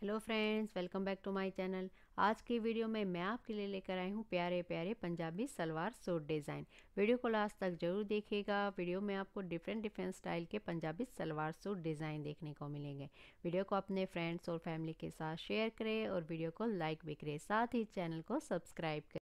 Hello friends, welcome back to my channel. आज की video में मैं आपके लिए लेकर आई हूँ प्यारे प्यारे Punjabi salwar suit design. Video को लास्ट तक जरूर देखिएगा। वीडियो में आपको डिफरेंट स्टाइल के पंजाबी सलवार सूट डिज़ाइन देखने को मिलेंगे। वीडियो को अपने फ्रेंड्स और फैमिली के साथ शेयर करें और वीडियो को लाइक भी करें, साथ ही चैनल को सब्सक्राइब करें।